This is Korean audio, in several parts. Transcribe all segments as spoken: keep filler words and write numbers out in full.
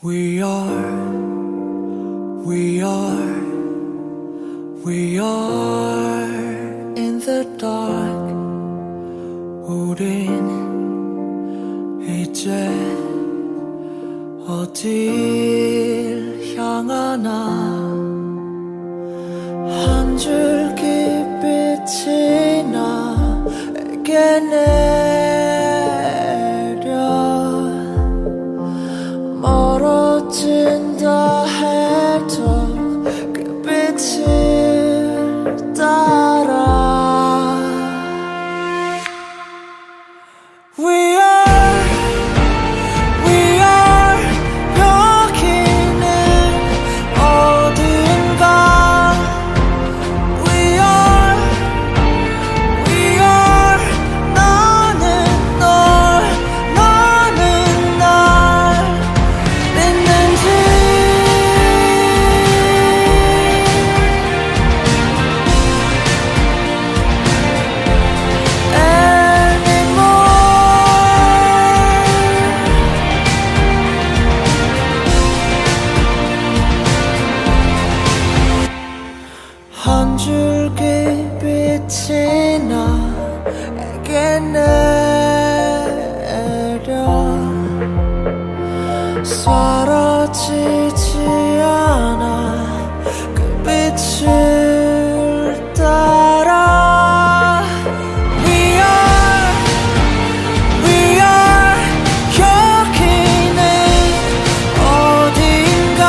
We are, we are, we are in the dark. 우린 이제 어딜 향하나. 한 줄기 빛이 나에게 내려 멀어진다 해도 그 빛을 따라. We are, we are 여기는 어딘가. We are, we are 나는 널, 너는 날 믿는지. 한 줄기 빛이 나에게 내려 사라지지 않아 그 빛을 따라. We are, we are 여기는 어딘가.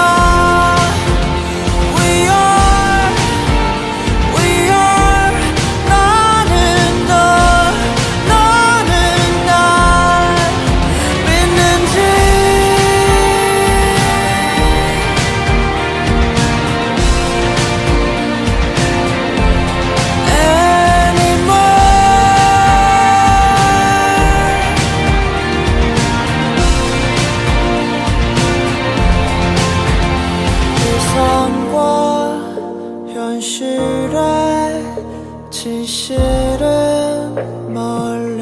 We are, we are 나는 널, 너는 날 믿는지. 이상과 현실의 진실은 멀리.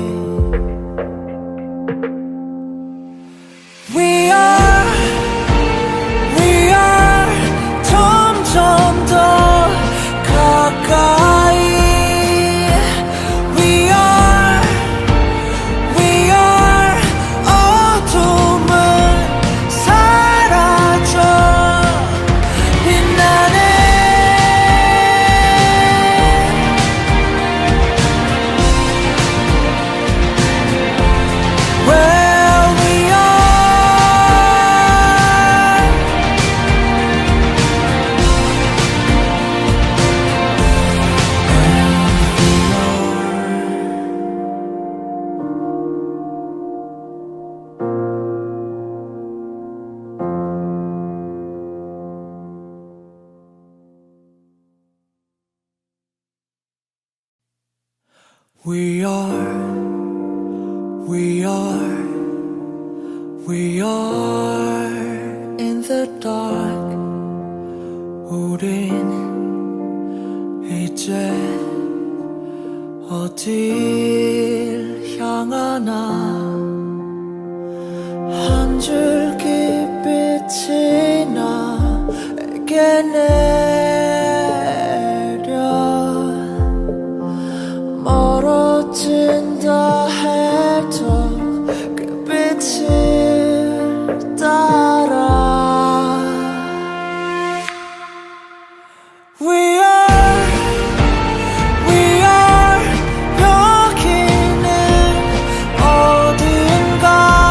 We are, we are 점점 더 가까이. We are, we are 어둠은 사라져 빛나네. Where we are. We are, we are, we are in the dark. 우린 이제 어딜 향하나. 한 줄기 빛이 나에게 내려 멀어진다 해도 그 빛을 따라. We are, we are 여기는 어딘가.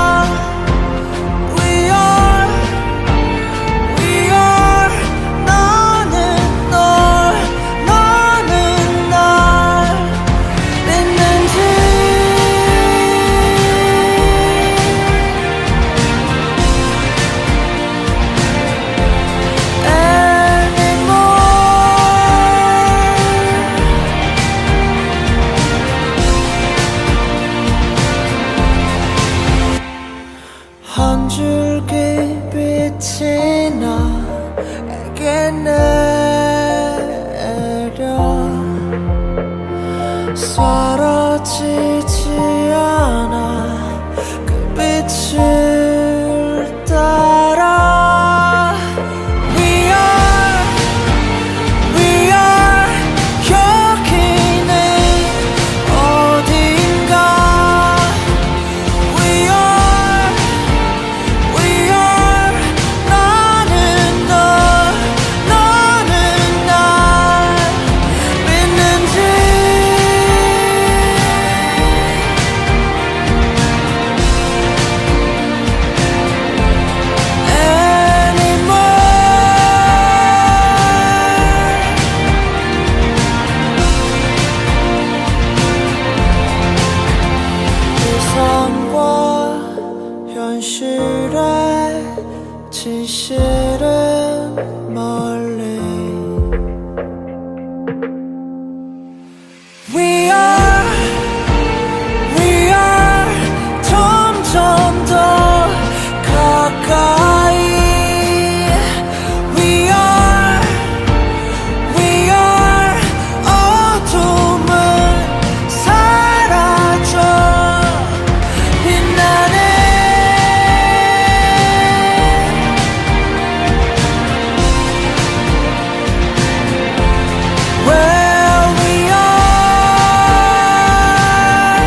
We are, we are 나는 널, 너는 날 믿는지. 한 줄기 빛이 나에게 내려 사라지지 않아 그 빛을 따라. 현실에 진실은 멀리 We are, we are 점점 더 가까이 We are, we are 어둠은 사라져 빛나는 Where we are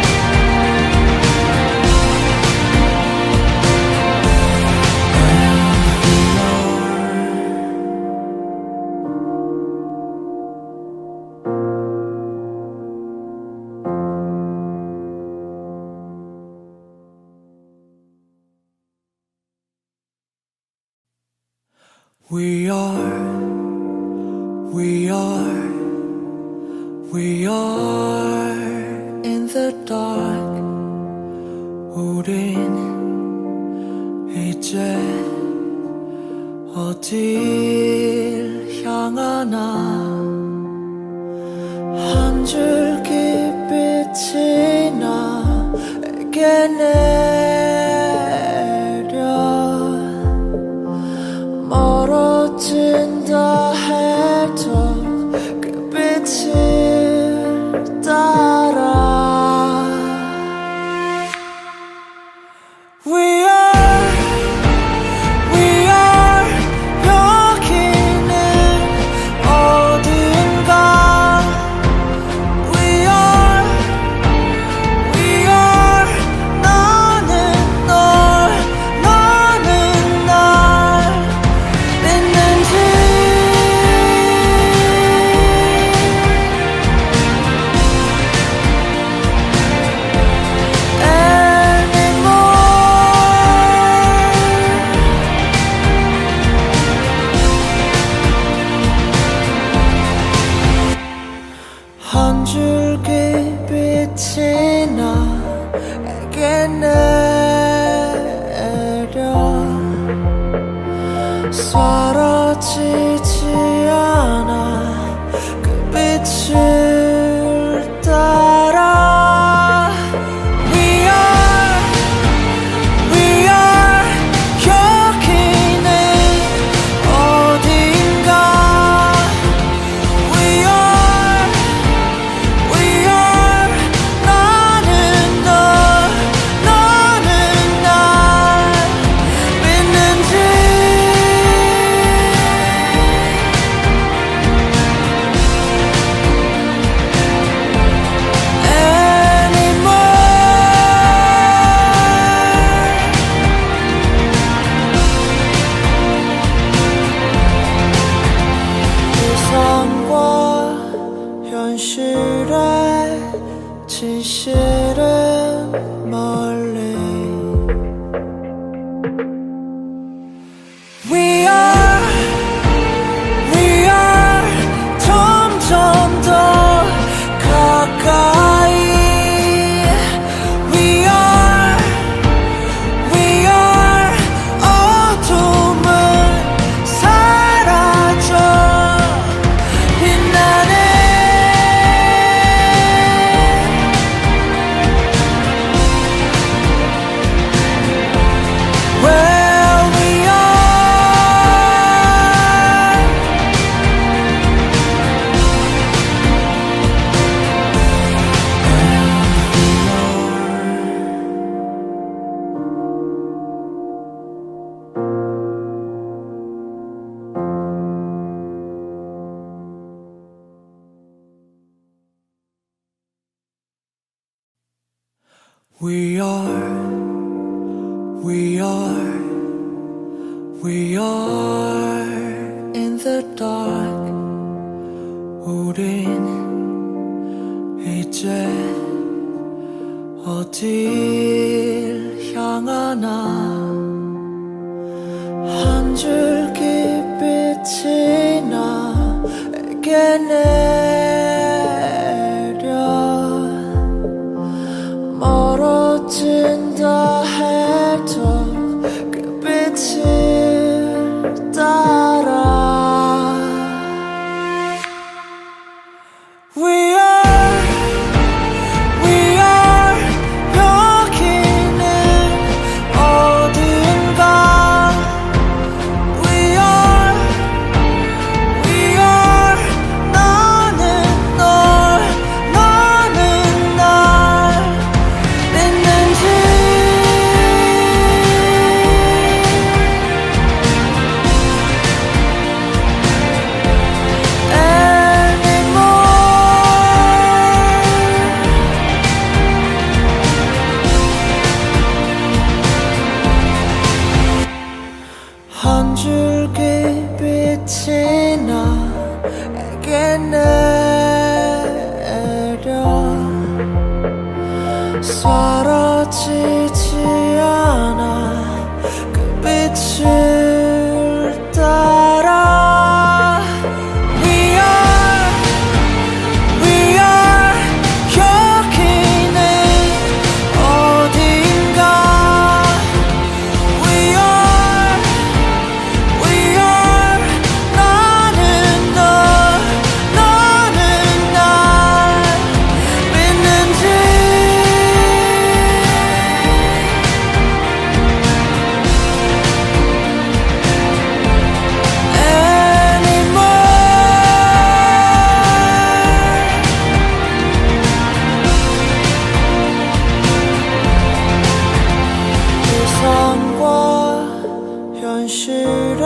We are, we are, we are in the dark 우린 이제 어딜 향하나 한 줄기 빛이 나에게 내려 멀어진다 해도 그 빛을 따라 We are, we are 여기는 어딘가 We are, we are 나는 널 너는 날 믿는지 한 줄기 빛이 나에게 내려 사라지지 않아 그 빛을 따라 We are, we are 여기는 어딘가 We are, we are 나는 널 너는 날 믿는지 이상과 현실의 진실은 멀리 We are, we are 점점 더 가까이 We are, we are 어둠은 사라져 빛나는 Where we are We are, we are, we are in the dark 우린 이제 어딜 향하나 한 줄기 빛이 나에게 내려 멀어진다 해도 한 줄기 빛이 나에게 내려 사라지지 않아 그 빛을 따라 We are, we are 여기는 어딘가 We are, we are 나는 널 너는 날 믿는지 이상과 현실의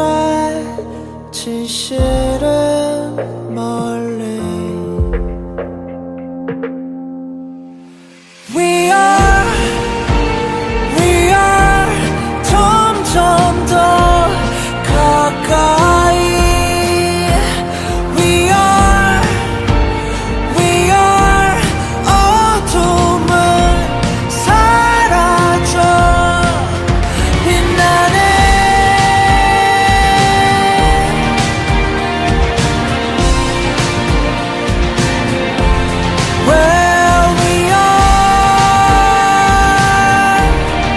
진실은 멀리 We are, we are 점점 더 가까이 We are, we are 어둠은 사라져 빛나네 Where we are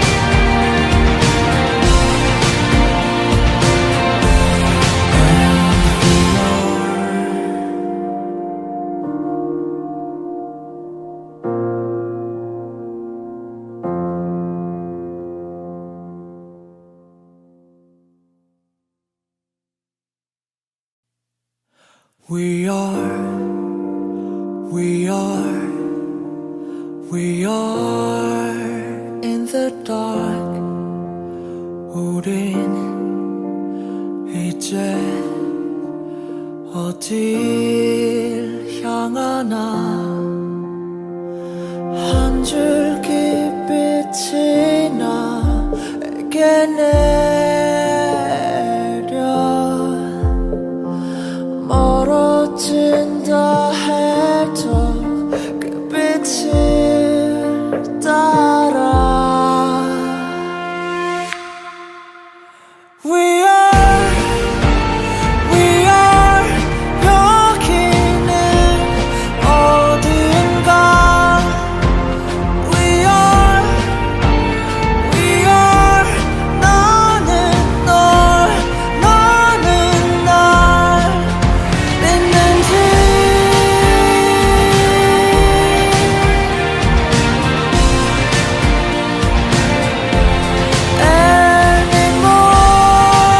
We are, we are, we are in the dark 우린 이제 어딜 향하나 한 줄기 빛이 나에게 내려 멀어진다 해도 그 빛을 따라 We are, we are 여기는 어딘가 We are, we are 나는 널 너는 날 믿는지 anymore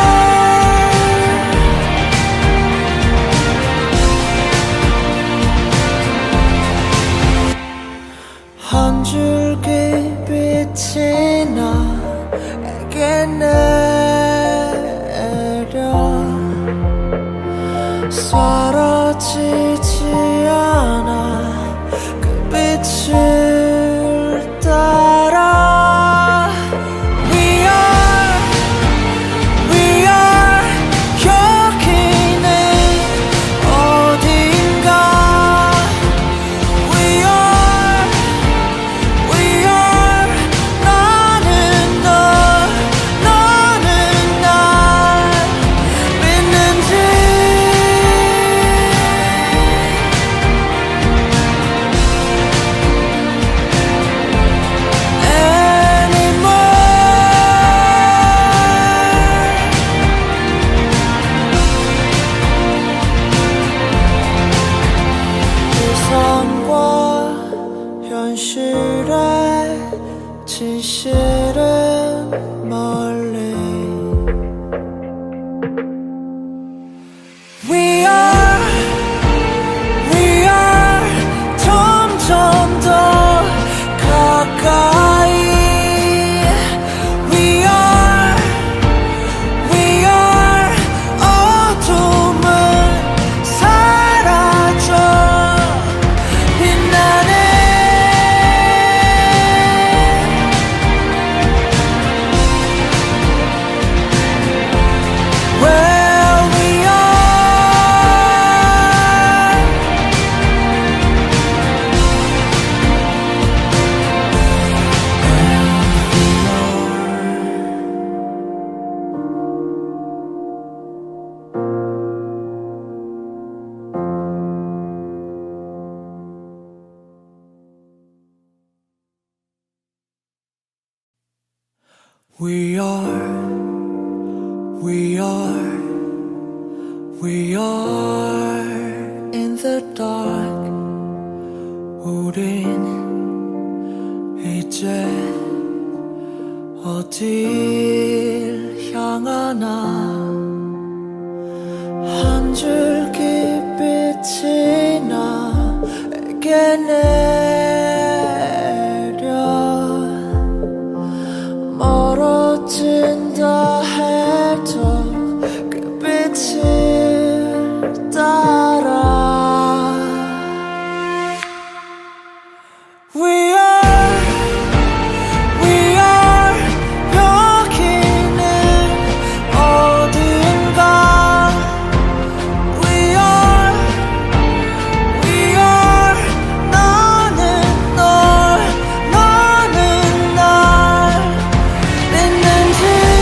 We are, we are, we are in the dark. 우린 이제 어딜 향하나. 한 줄기 빛이 나에게 내려 멀어진다 해도 그 빛을 따라. We are, we are 여기는 어딘가. We are, we are 나는 널, 너는 날 믿는지.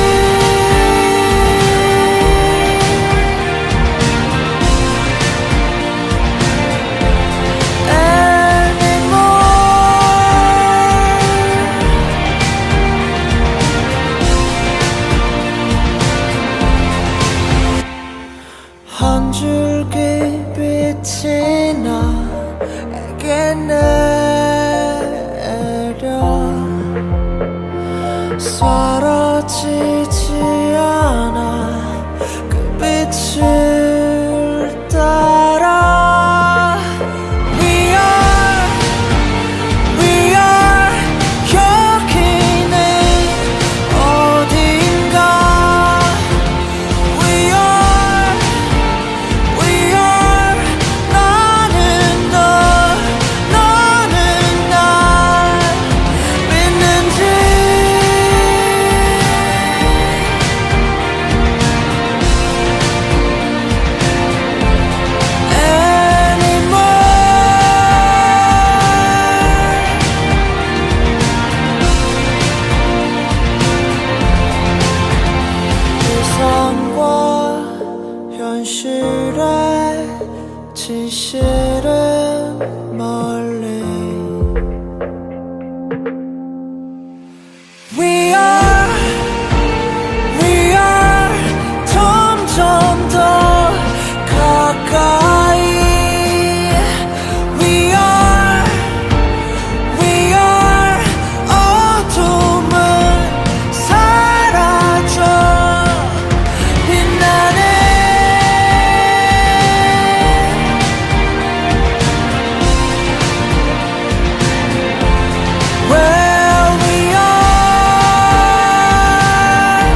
한 줄기 빛이 나에게 내려 사라지지 않아. 그 빛을 따라. We are, we are 여기는 어딘가. We are, we are 나는 널, 너는 날 믿는지. 이상과 현실의 진실은 멀리. We are, we are 점점 더 가까이. We are, we are 어둠은 사라져 빛나네. Where we are.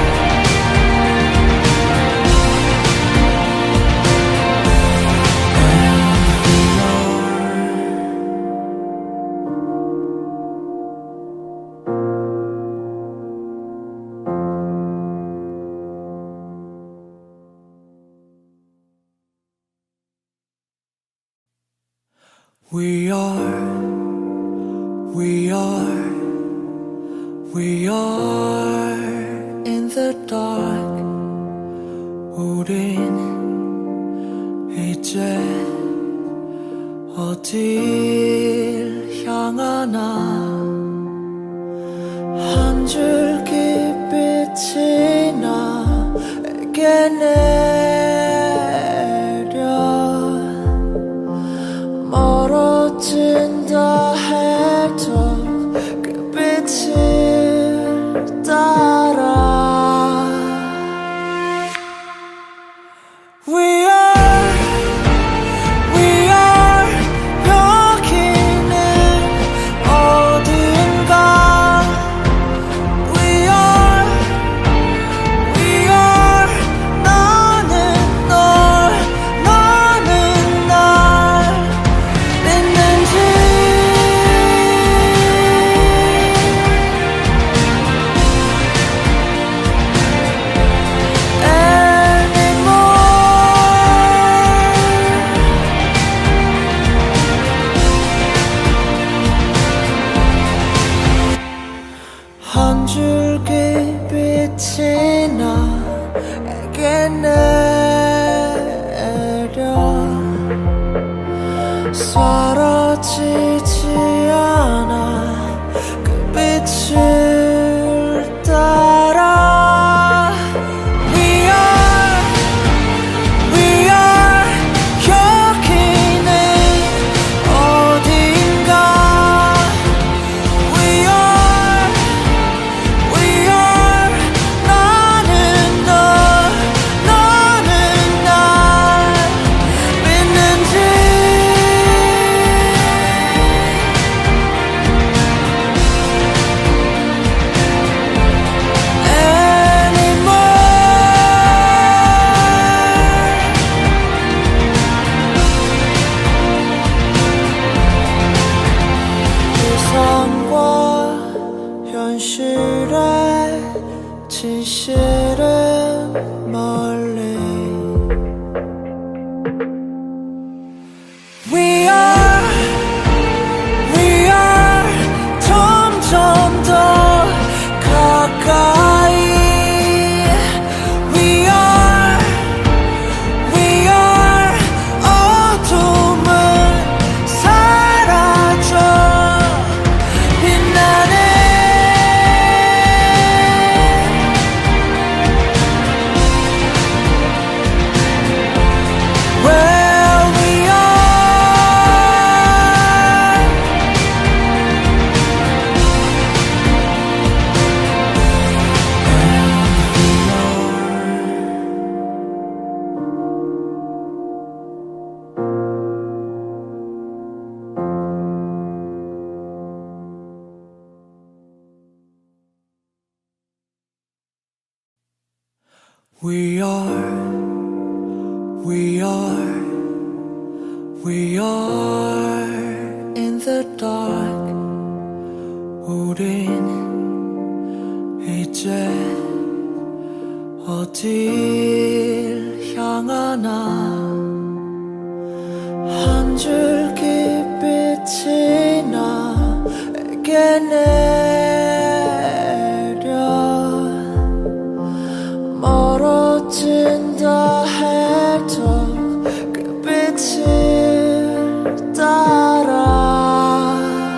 We are, we are, we are in the dark. 우린 이제 어딜 향하나. 한 줄기 빛이 나에게 내려 멀어진다 해도 그 빛을 따라. We are, we are 여기는 어딘가. We are, we are 나는 널, 너는 날 믿는지. 한 줄기 빛이 나에게 내려 사라지지 않아. 그 빛을 따라. 실은 멀리 We are, we are 점점 더 가까이 We are, we are 어둠은 사라져 빛나네 Where we are We are, we are, we are in the dark 우린 이제 어딜 향하나 한 줄기 빛이 나에게 내려 멀어진다 해도 그 빛을 따라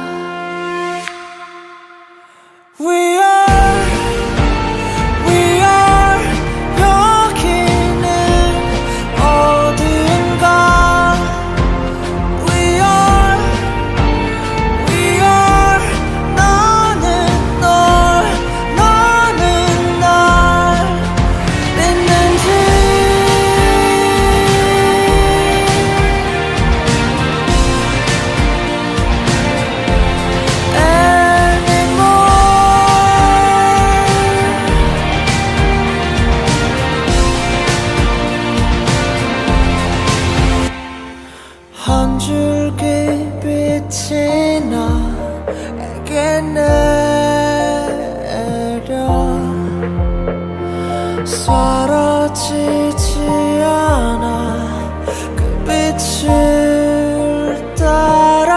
We are, we are 여기는 어딘가 We are, we are 나는 널 너는 날 믿는지 한 줄기 빛이 나에게 내려 사라지지 않아 그 빛을 따라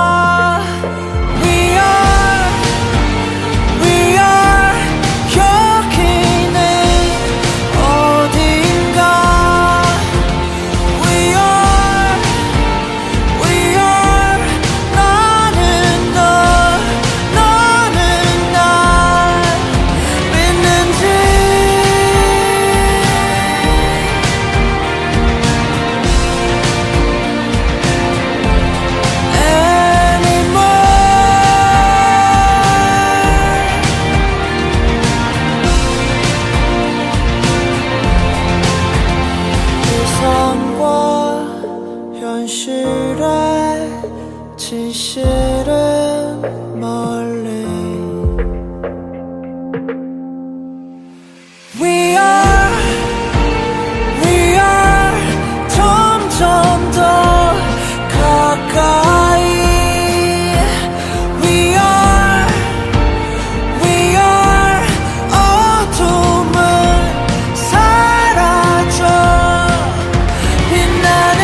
We are, we are 여기는 어딘가 We are, we are 나는 널 너는 날 믿는지 이상과 현실의 진실은 멀리 We are, we are 점점 더 가까이 We are, we are 어둠은 사라져 빛나네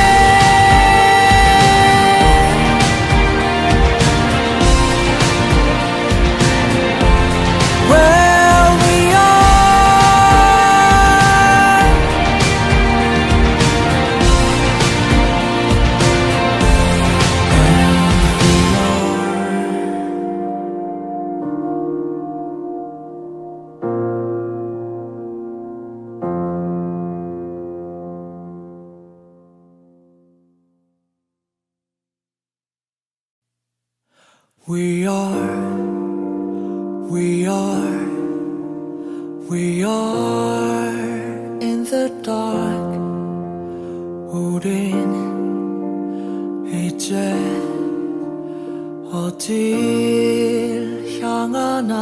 Where we are We are, we are, we are in the dark 우린 이제 어딜 향하나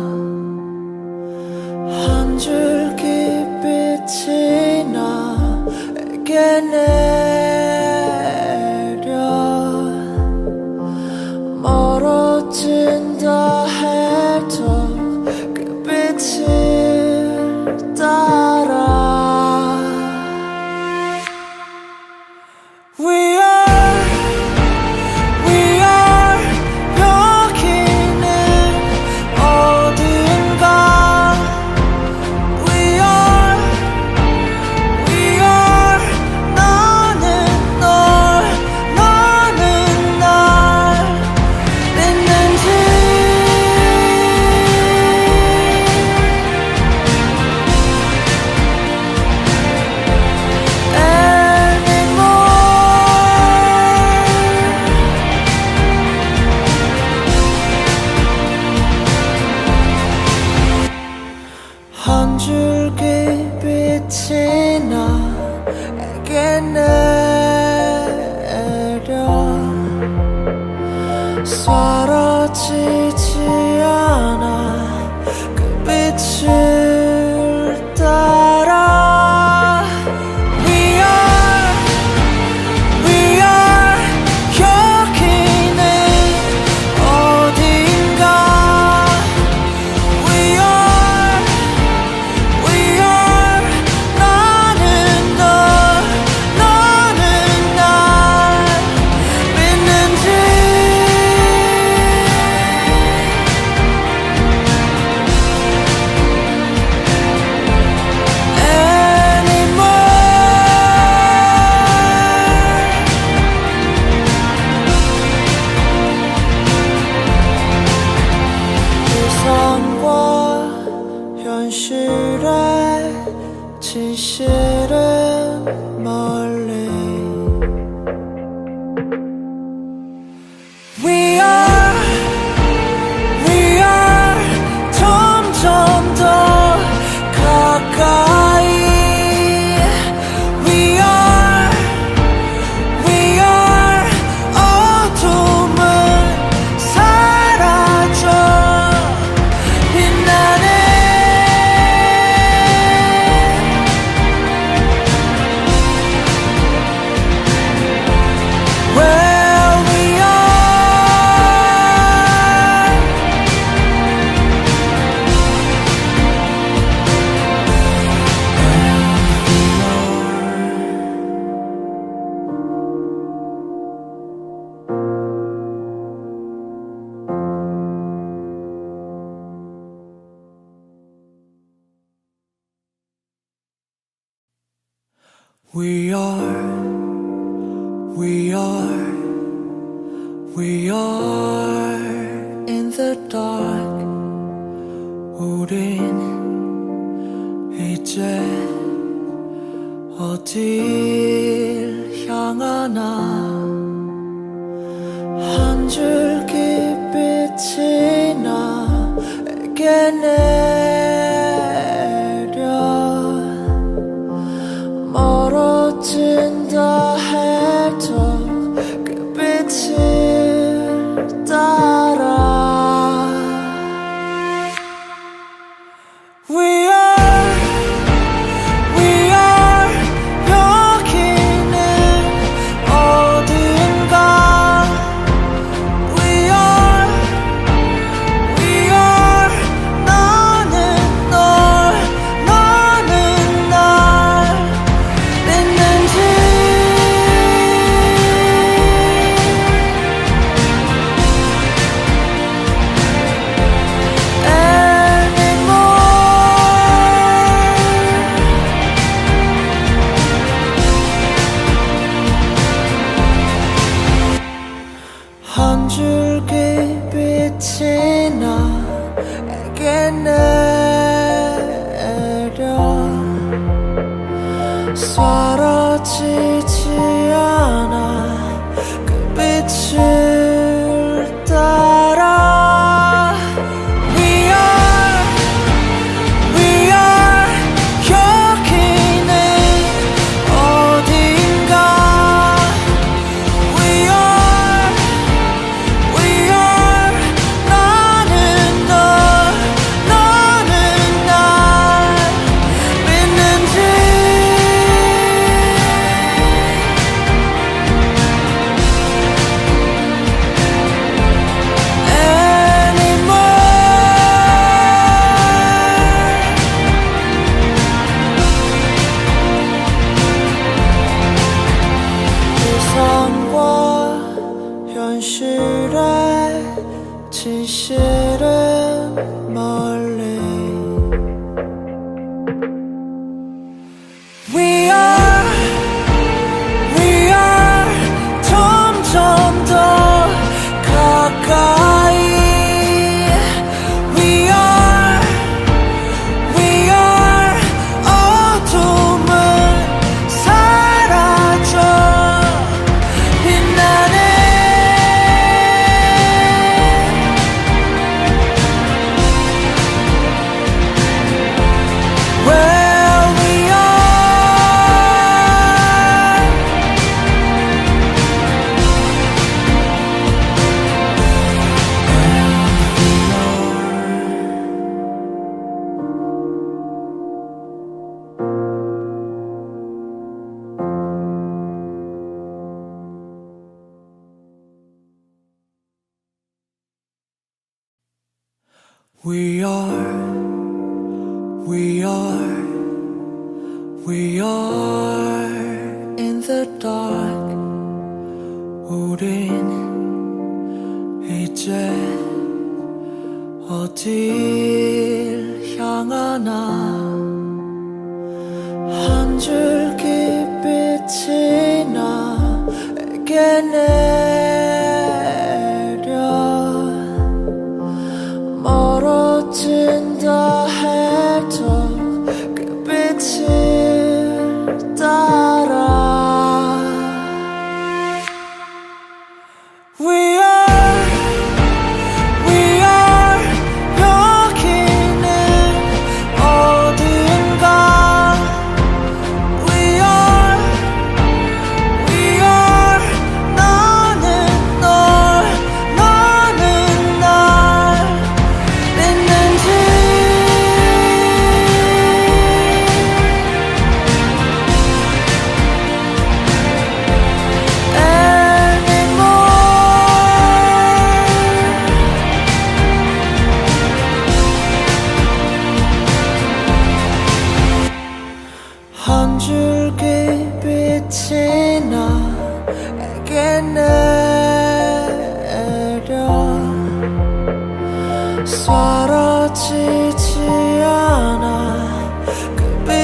한 줄기 빛이 나에게 내려 멀어진다 해도 그 빛을 한 줄기 빛이 나에게 내려 사라지지 않아 그 빛을 따라 We are, we are 여기는 어딘가 We are, we are 나는 널 너는 날 믿는지 이상과 현실의 진실은 멀리 We are, we are 점점 더 가까이 We are, we are 어둠은 사라져 빛나네 Where we are We are, we are, we are in the dark 우린 이제 어딜 향하나 한 줄기 빛이 나에게 내려 멀어진다 해도 그 빛을 따라 We are, we are 여기는 어딘가 We are, we are 나는 널 너는 날 믿는지 한 줄기 빛이 나에게 내려 사라지지 않아 그 빛을 따라 We are, we are 여기는 어딘가 We are, we are 나는 널 너는 날 믿는지 이상과 현실의 진실은 멀리 We are, we are 점점 더 가까이 We are, we are 어둠은 사라져 빛나네 We are, we are, we are in the dark. 우린 이제 어딜 향하나. 한 줄기 빛이 나에게 내려 멀어진다 해도 그 빛을 따라. We are, we are 여기는 어딘가. We are, we are 나는 널, 너는 날 믿는지. 한 줄기 빛이 나에게 내려 사라지지 않아. 그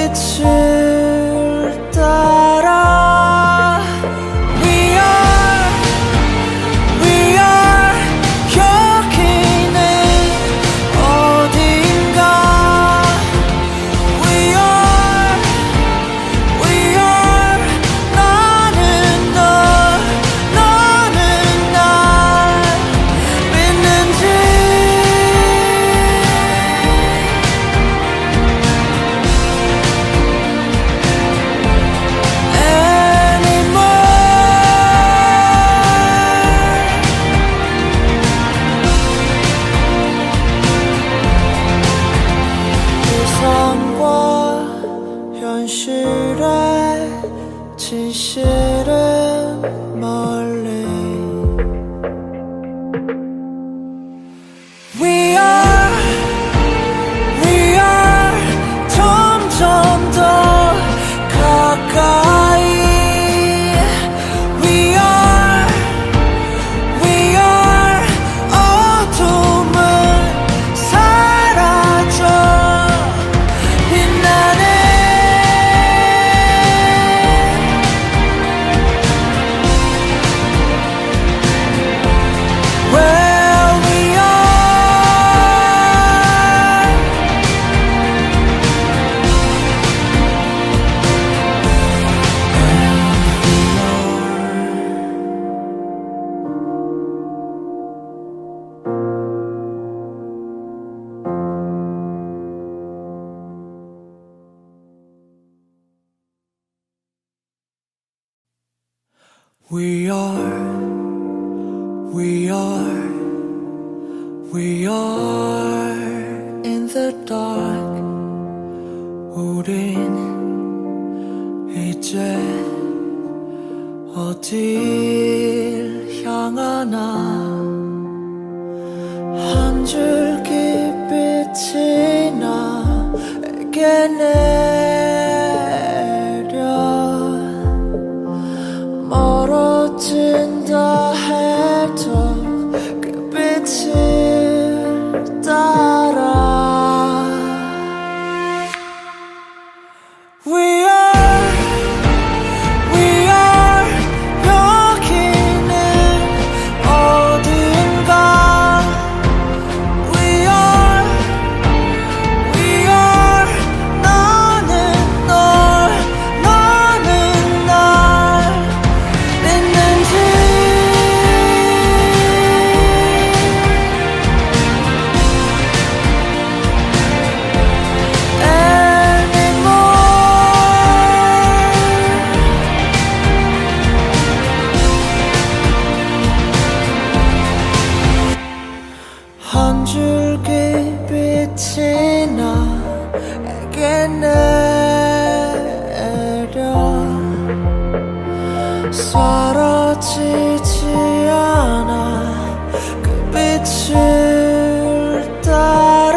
빛을 따라. We are, we are 여기는 어딘가. We are, we are 나는 널, 너는 날 믿는지. 이상과 현실의 진실은 멀리. We are, we are 점점 더 가까이. We are, we are 어둠은 사라져 빛나네. Where we are. We are, we are, we are in the dark. 우린 이제 어딜 향하나. 한 줄기 빛이 나에게 내려 멀어진다 해도 그 빛을 따라. We are, we are 여기는 어딘가. We are, we are 나는 널, 너는 날 믿는지. 한 줄기 빛이 나에게 내려 사라지지 않아. 그 빛을 따라.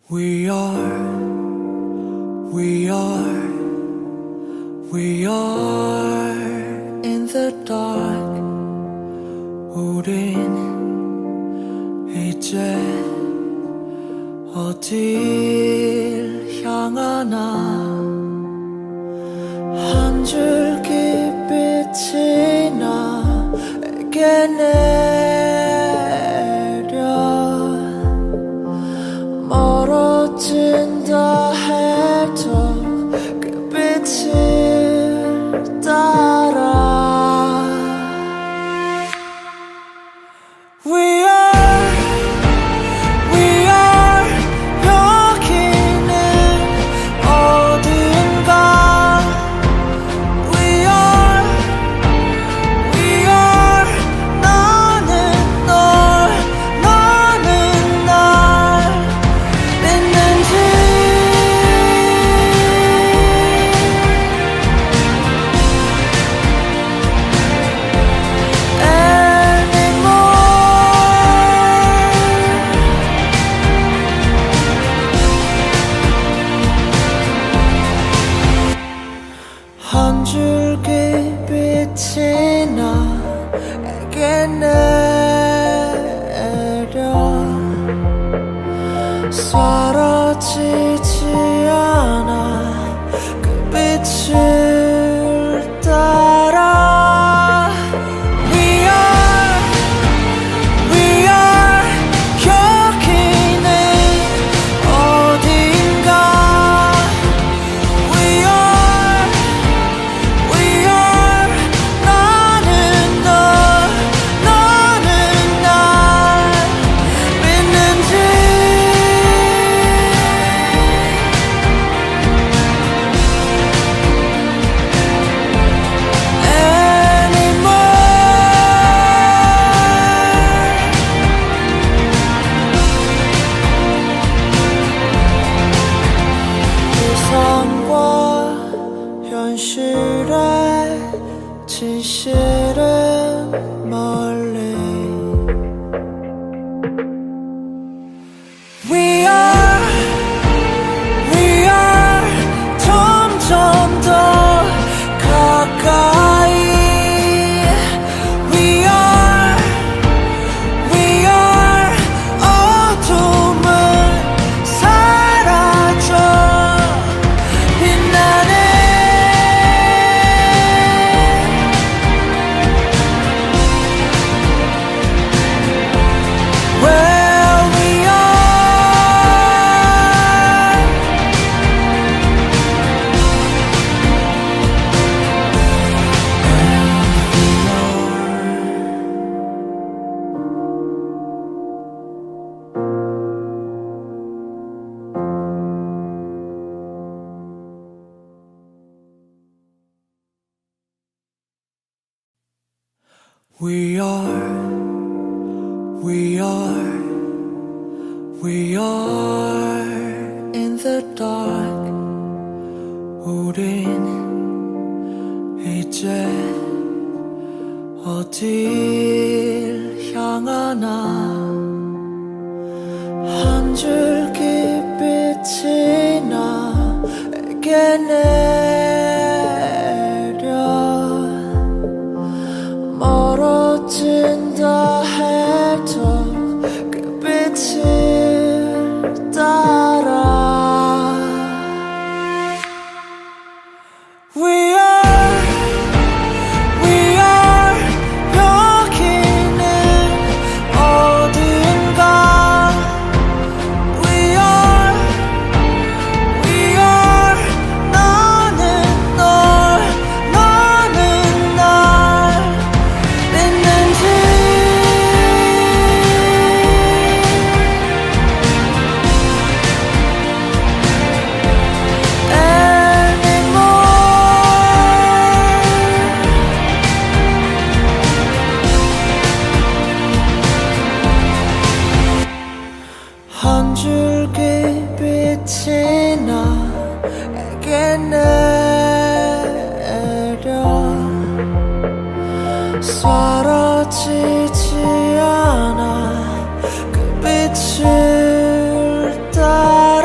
We are, we are, we are in the dark. 우린 이제 어딜 향하나. 한 줄기 빛이 나에게 내려 멀어진다 해도 그 빛을 따라. We are, we are 여기는 어딘가. We are, we are 나는 널, 너는 날 믿는지. 한 줄기 빛이 나에게 내려 사라지지 않아 그 빛을 따라. We are, we are 여기는 어딘가. We are, we are 나는 널, 너는 날 믿는지. 이상과 현실의 진실은 멀리. We are, we are 점점 더 가까이. We are, we are 어둠은 사라져 빛나네. Where we are. We are, we are, we are in the dark. 우린 이제 어딜 향하나. 한 줄기 빛이 나에게 내려 멀어진다 해도 그 빛을 따라. We are, we are 여기는 어딘가. We are, we are 나는 널, 너는 날 믿는지. 한 줄기 빛이 나에게 내려 사라지지 않아 그 빛을 따라.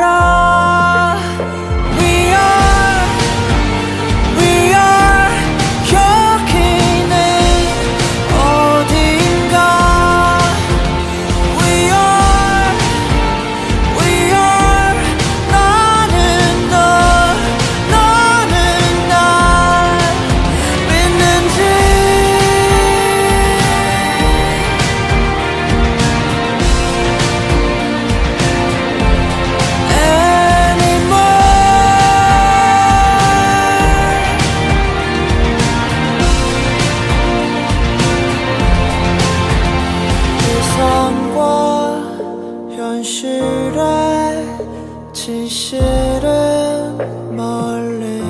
실은 멀리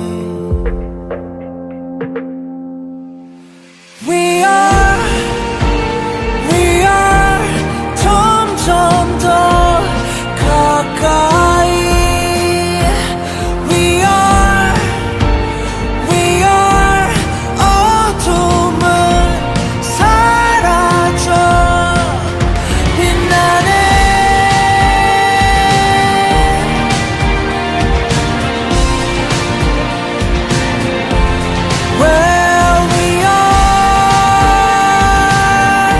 We are, we are 점점 더 가까이 We are, we are 어둠은 사라져 빛나네 Where we are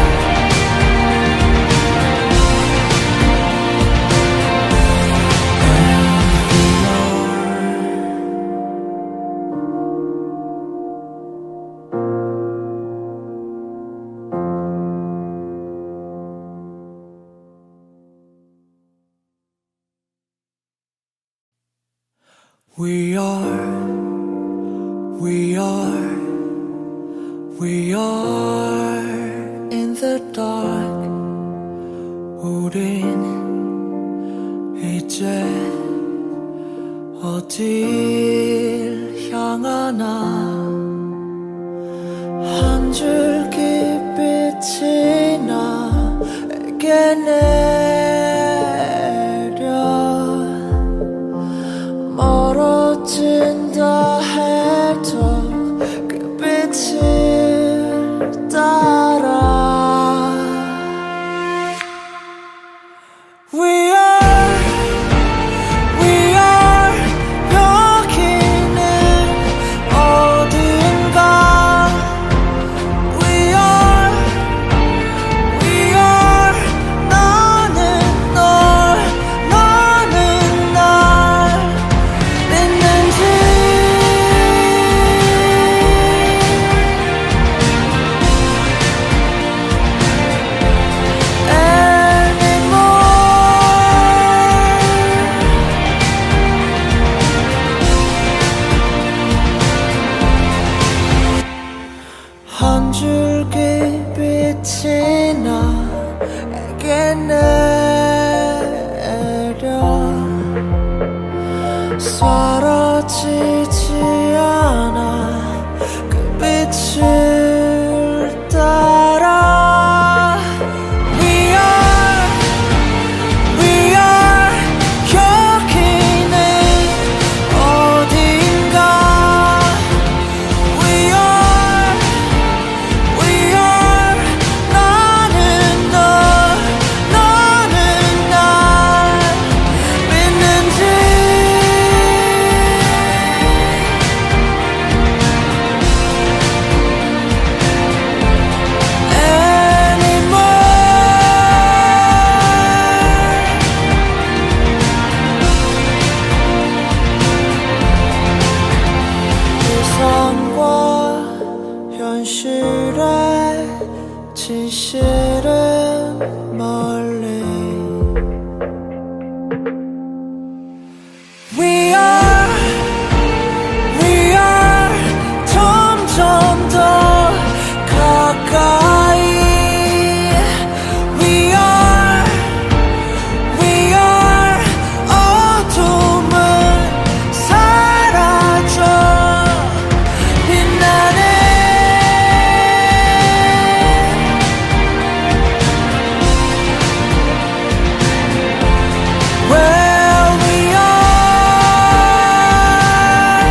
We are, we are, we are in the dark 우린 이제 어딜 향하나 한 줄기 빛이 나에게 내려 멀어진다 해도 그 빛을 따라 We are, we are 여기는 어딘가 We are, we are 나는 널 너는 날 믿는지 한 줄기 빛이 나에게 내려 사라지지 않아 그 빛을 따라 We are, we are 여기는 어딘가 We are, we are 나는 널 너는 날 믿는지 이상과 현실의 진실은 멀리 We are, we are 점점 더 가까이 We are, we are 어둠은 사라져 빛나네 Where we are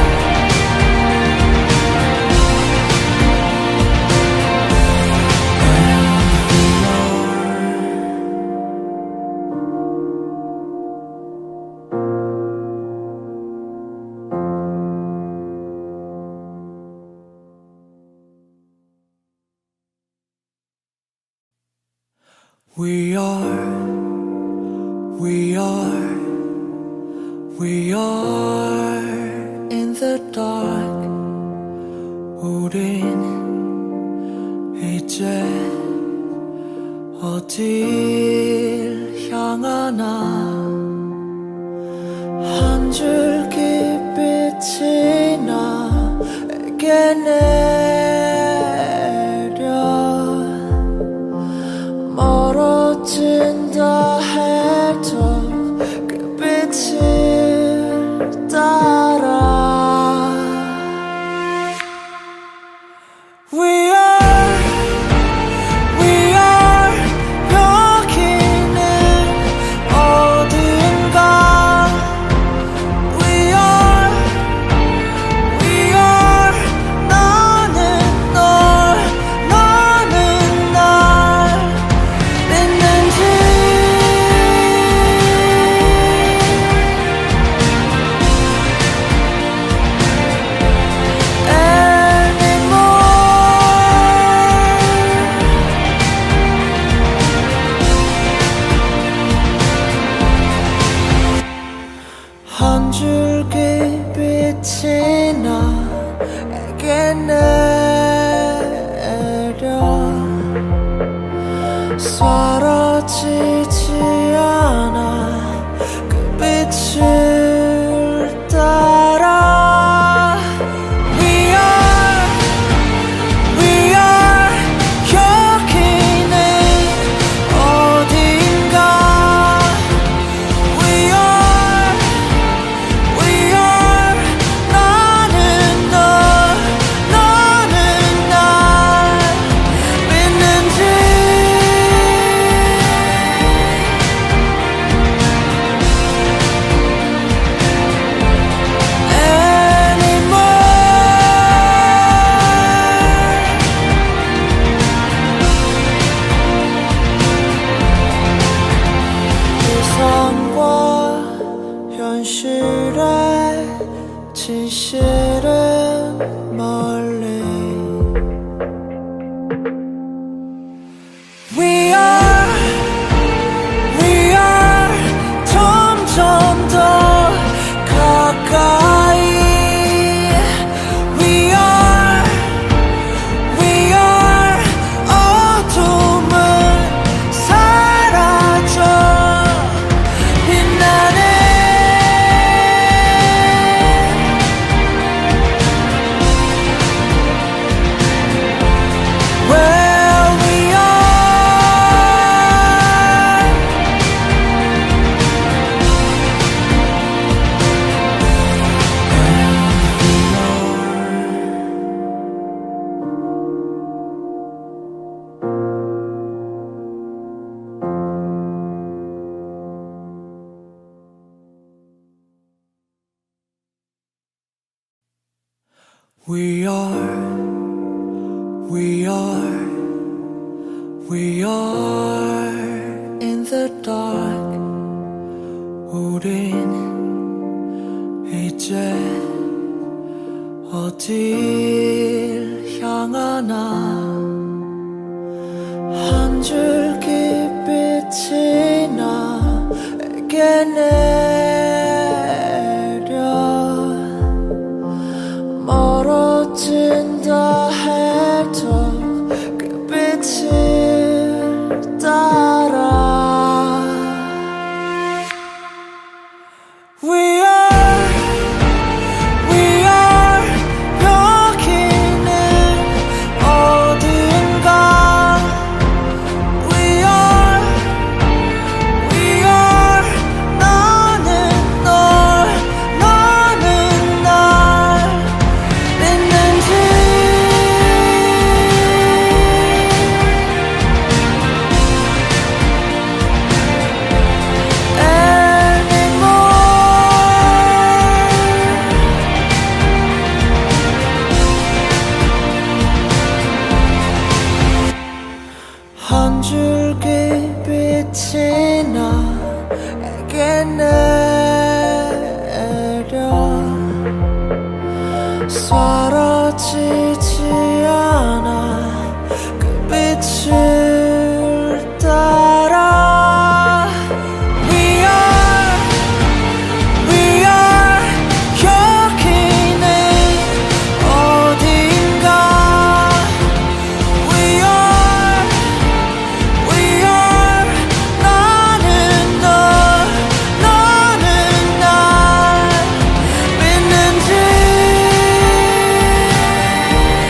We are, we are, we are in the dark 우린 이제 어딜 향하나 한 줄기 빛이 나에게 내려 멀어진다 해도 그 빛을 빛이 나에게 내려 사라지지 않아 그 빛을 따라 We are, we are 여기는 어딘가 We are, we are 나는 널 너는 날 믿는지 이상과 현실의 진실은 멀리 We are, we are 점점 더 가까이 We are, we are 어둠은 사라져 빛나네 Where we are We are, we are, we are in the dark 우린 이제 어딜 향하나 한 줄기 빛이 나에게 내려 멀어진다 해도 그 빛을 따라 We are, we are 여기는 어딘가 We are, we are 나는 널 너는 날 믿는지 한 줄기 빛이 나에게 내려 사라지지 않아 그 빛을 따라 We are, we are 여기는 어딘가 We are, we are 나는 널 너는 날 믿는지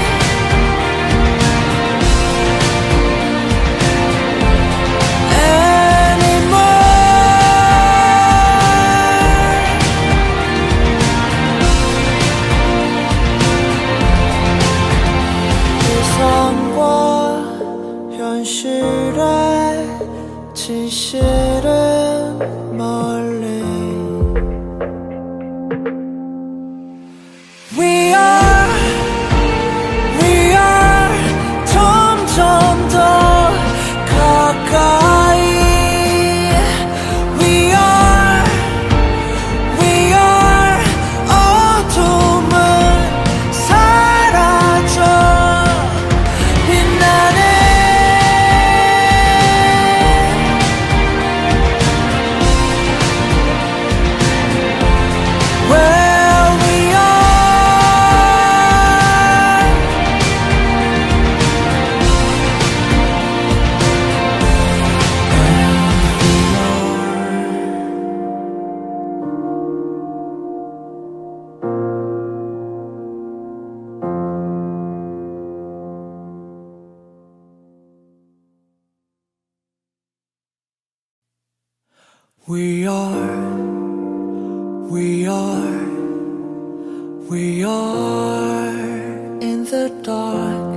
We are, we are, we are in the dark.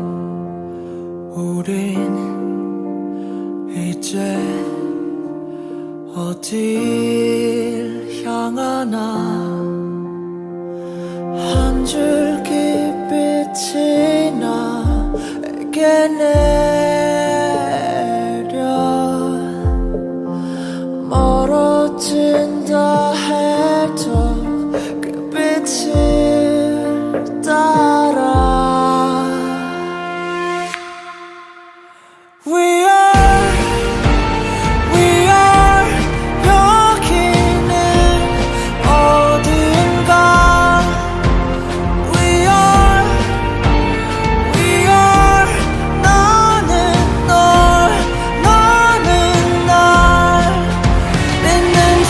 우린 이제 어딜 향하나. 한 줄기 빛이 나에게 내려 멀어진다 해도 그 빛을 따라. We are, we are 여기는 어딘가. We are, we are 나는 널, 너는 날 믿는지.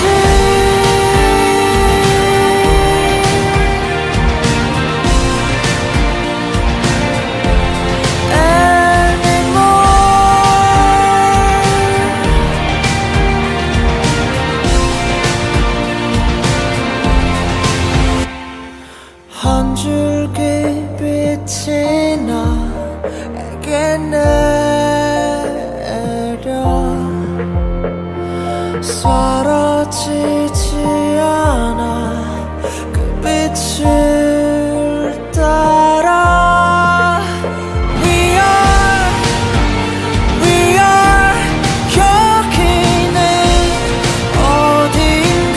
한 줄기 빛이 나에게 내려 사라지지 않아 그 빛을 따라. We are, we are 여기는 어딘가.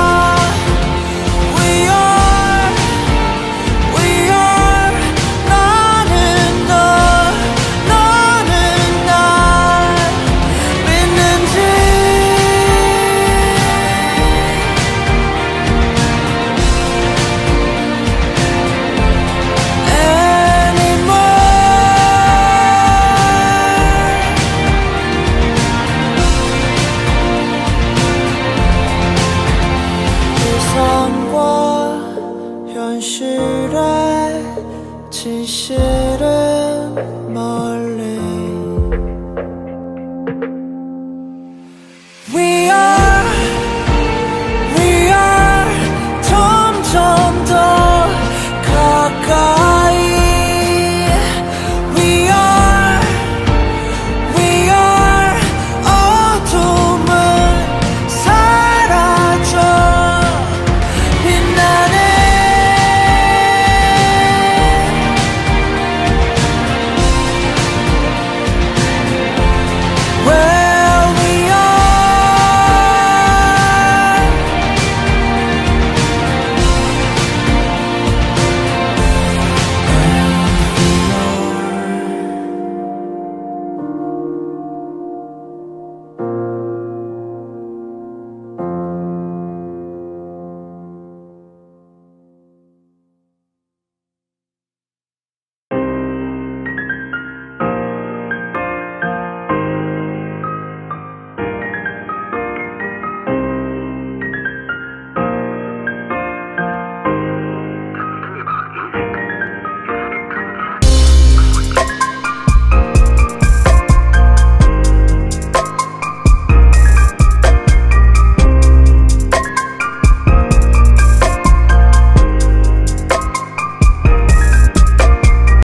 We are, we are 나는 널, 너는 날 믿는지. 이상과 현실의 진실은 멀